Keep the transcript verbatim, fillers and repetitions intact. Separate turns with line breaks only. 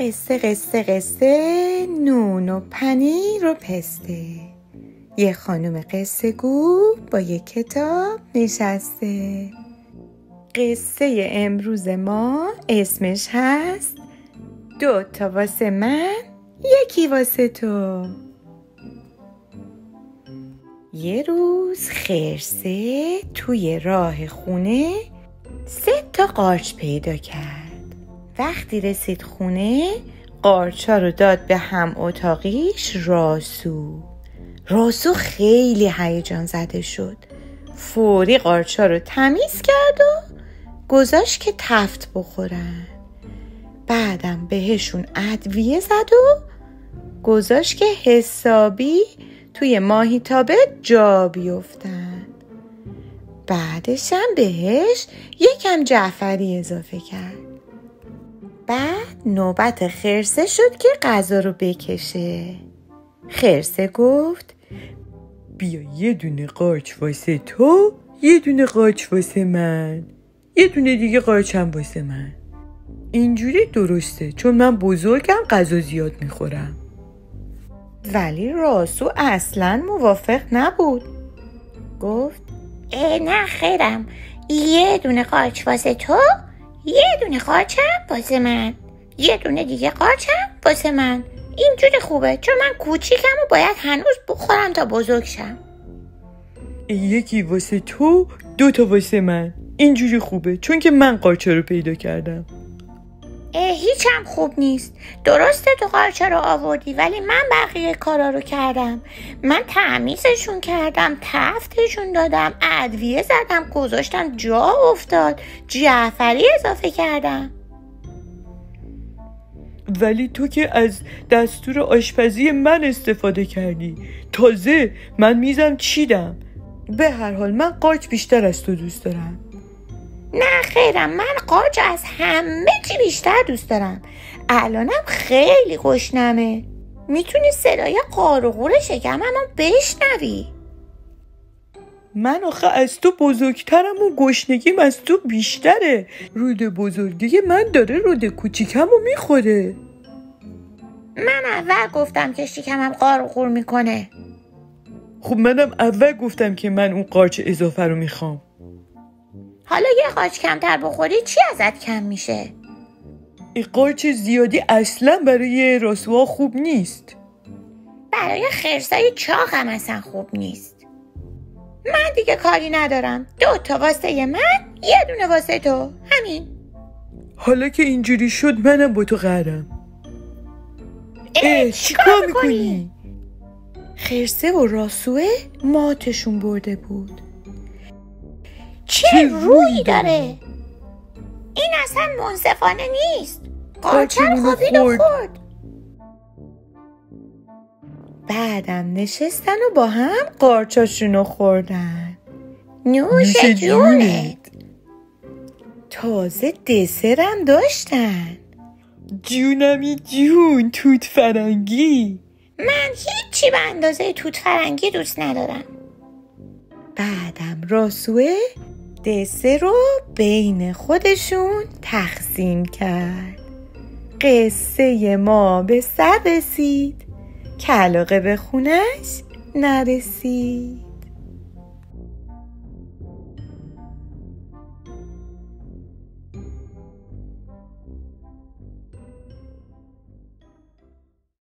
قصه قصه قصه نون و پنیر و پسته. یه خانم قصه گو با یه کتاب نشسته. قصه امروز ما اسمش هست دو تا واسه من یکی واسه تو. یه روز خرسه توی راه خونه سه تا قارچ پیدا کرد. وقتی رسید خونه قارچا رو داد به هم اتاقیش راسو. راسو خیلی هیجان زده شد. فوری قارچا رو تمیز کرد و گذاشت که تفت بخورن. بعدم بهشون ادویه زد و گذاشت که حسابی توی ماهیتابه جا بیفتن. بعدش هم بهش یکم جعفری اضافه کرد. بعد نوبت خرسه شد که غذا رو بکشه. خرسه گفت
بیا یه دونه قارچ واسه تو، یه دونه قارچ واسه من، یه دونه دیگه قارچ هم واسه من. اینجوری درسته چون من بزرگم غذا زیاد میخورم.
ولی راسو اصلا موافق نبود. گفت
اه نه خیرم، یه دونه قارچ واسه تو، یه دونه قارچم واسه من، یه دونه دیگه قارچم واسه من. اینجوری خوبه چون من کوچیکم و باید هنوز بخورم تا بزرگ شم.
یکی واسه تو، دو تا واسه من. اینجوری خوبه چون که من قارچا رو پیدا کردم.
هیچم خوب نیست. درسته تو قارچا رو آوردی ولی من بقیه کارا رو کردم. من تمیزشون کردم، تفتشون دادم، ادویه زدم، گذاشتم جا افتاد، جعفری اضافه کردم.
ولی تو که از دستور آشپزی من استفاده کردی. تازه من میزم چیدم. به هر حال من قارچ بیشتر از تو دوست دارم.
نه خیرم، من قارچ از همه چی بیشتر دوست دارم. الانم خیلی گشنمه. میتونی صدای قارقور شکمم رو بشنوی.
من آخه از تو بزرگترم و گشنگیم از تو بیشتره. رود بزرگی من داره رود کوچیکم رو میخوره.
من اول گفتم که شکمم قارقور میکنه.
خب منم اول گفتم که من اون قارچ اضافه رو میخوام.
حالا یه قارچ کمتر بخوری چی ازت کم میشه؟
این قارچ زیادی اصلا برای راسوها خوب نیست.
برای خرسای چاق هم اصلا خوب نیست. من دیگه کاری ندارم. دو تا واسه من، یه دونه واسه تو. همین.
حالا که اینجوری شد منم با تو قهرم.
اه چیکار میکنی؟
خرسه و راسوه ماتشون برده بود.
چه, چه روی داره؟ این اصلا منصفانه نیست. قارچه رو خوابید و خورد.
بعدم نشستن و با هم قارچاشونو خوردن.
نوش جونت.
تازه دسرم داشتن.
جونمی جون توت فرنگی.
من هیچی به اندازه توت فرنگی دوست ندارم.
بعدم راسوه دسر رو بین خودشون تقسیم کرد. قصه ما به سر رسید که علاقه به خونش نرسید.